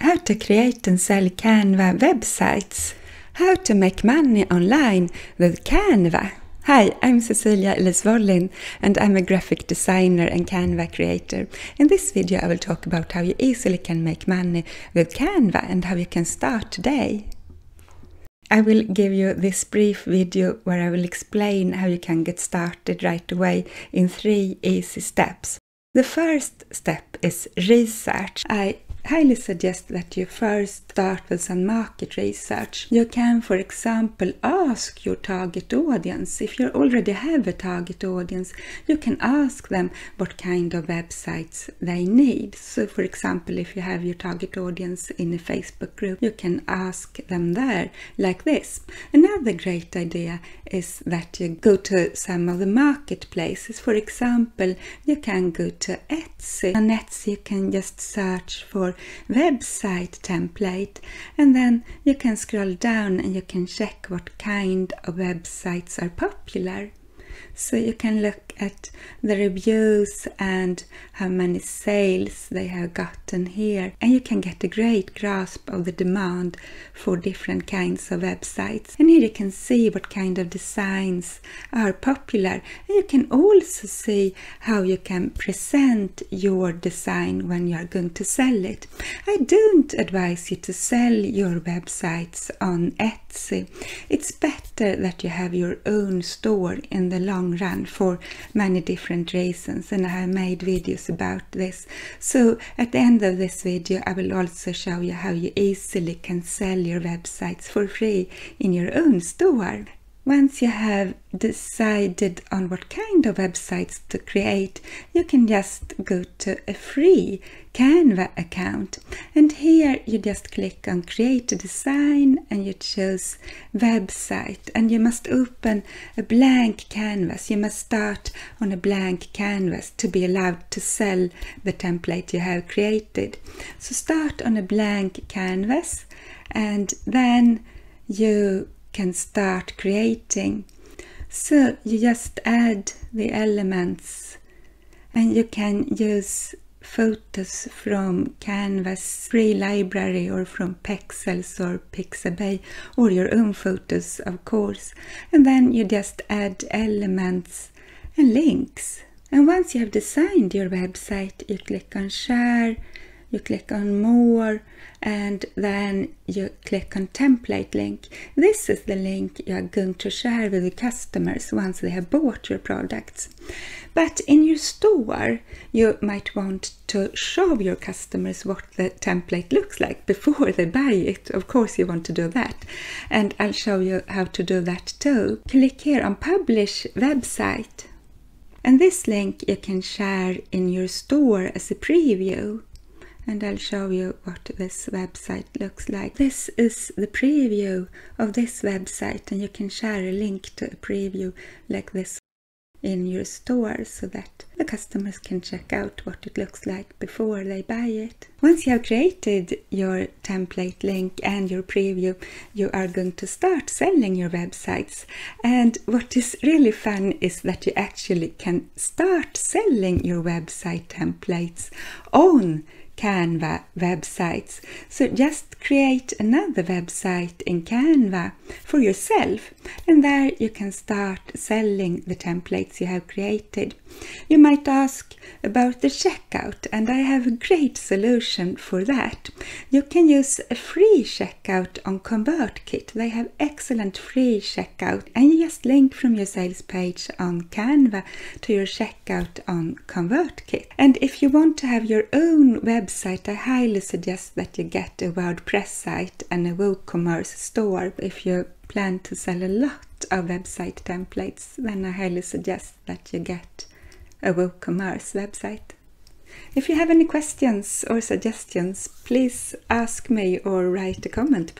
How to create and sell Canva websites. How to make money online with Canva. Hi, I'm Cecilia, Elise Wallin, and I'm a graphic designer and Canva creator. In this video I will talk about how you easily can make money with Canva and how you can start today. I will give you this brief video where I will explain how you can get started right away in 3 easy steps. The first step is research. I highly suggest that you first start with some market research. You can, for example, ask your target audience. If you already have a target audience, you can ask them what kind of websites they need. So, for example, if you have your target audience in a Facebook group, you can ask them there, like this. Another great idea is that you go to some of the marketplaces. For example, you can go to Etsy. On Etsy, you can just search for website template, and then you can scroll down and you can check what kind of websites are popular. So you can look at the reviews and how many sales they have gotten here, and you can get a great grasp of the demand for different kinds of websites. And here you can see what kind of designs are popular, and you can also see how you can present your design when you are going to sell it. I don't advise you to sell your websites on Etsy. It's better that you have your own store in the long run for many different reasons, and I have made videos about this. So at the end of this video I will also show you how you easily can sell your websites for free in your own store. Once you have decided on what kind of websites to create, you can just go to a free Canva account, and here you just click on create a design and you choose website, and you must open a blank canvas. You must start on a blank canvas to be allowed to sell the template you have created. So start on a blank canvas, and then you can start creating. So you just add the elements, and you can use photos from Canva's free library or from Pexels or Pixabay, or your own photos, of course. And then you just add elements and links. And once you have designed your website, you click on share, you click on more, and then you click on template link. This is the link you are going to share with the customers once they have bought your products. But in your store, you might want to show your customers what the template looks like before they buy it. Of course you want to do that, and I'll show you how to do that too. Click here on publish website, and this link you can share in your store as a preview. And I'll show you what this website looks like. This is the preview of this website, and you can share a link to a preview like this in your store so that the customers can check out what it looks like before they buy it. Once you have created your template link and your preview, you are going to start selling your websites. And what is really fun is that you actually can start selling your website templates on Canva websites. So just create another website in Canva for yourself, and there you can start selling the templates you have created. You might ask about the checkout, and I have a great solution for that. You can use a free checkout on ConvertKit. They have excellent free checkout, and you just link from your sales page on Canva to your checkout on ConvertKit. And if you want to have your own website, I highly suggest that you get a WordPress site and a WooCommerce store. If you plan to sell a lot of website templates, then I highly suggest that you get a WooCommerce website. If you have any questions or suggestions, please ask me or write a comment